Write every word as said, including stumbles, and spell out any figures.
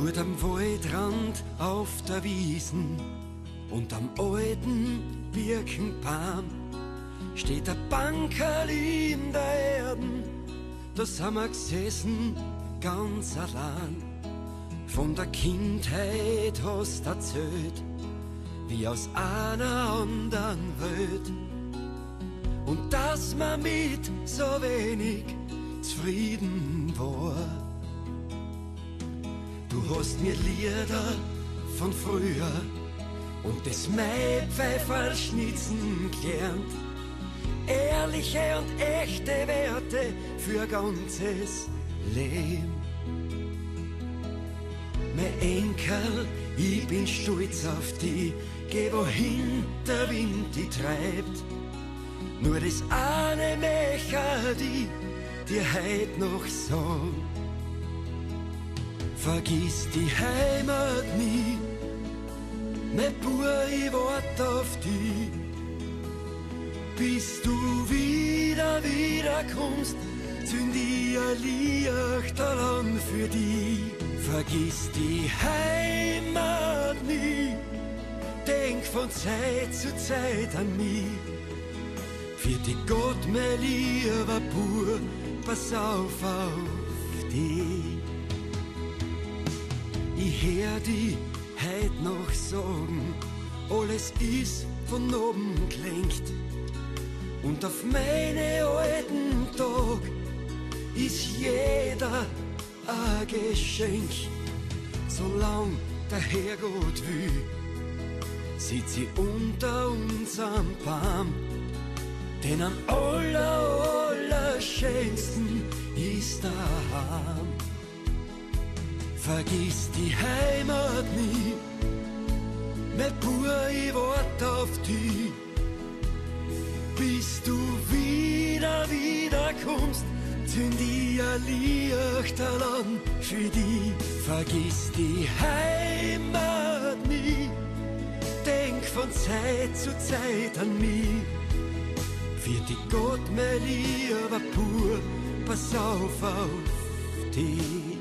Dort am Waldrand auf der Wiesen und am alten Birkenbaum steht ein Bankerl in der Erden, da sind wir gesessen, ganz allein. Von der Kindheit hast erzählt, wie aus einer anderen Welt. Und dass man mit so wenig zufrieden war. Du hast mir Lieder von früher und das Maipfeiferlschnitzen gelernt. Ehrliche und echte Werte für ein ganzes Leben. Mein Enkel, ich bin stolz auf dich, geh wohin der Wind dich treibt. Nur das eine möchte ich dir heut noch sagen. Vergiss die Heimat nie, mein Bub, ich wart auf dich. Bis du wieder, wieder kommst, zünd ich ein Lichterl an für dich. Vergiss die Heimat nie, denk von Zeit zu Zeit an mich. Für die Gott, mein lieber Bub, pass auf auf dich. Ich hör dich heut noch sagen, alles ist von oben gelenkt. Und auf meine alten Tag ist jeder ein Geschenk. Solang der Herrgott will, sitz ich unter unserem Baum. Denn am aller, allerschönsten ist daheim. Vergiss die Heimat nie, mein Bub, ich wart auf dich. Bis du wieder, wieder kommst, zünd ich ein Lichterl an für dich. Vergiss die Heimat nie, denk von Zeit zu Zeit an mich. Für die Gott, mein lieber Bub, pass auf auf dich.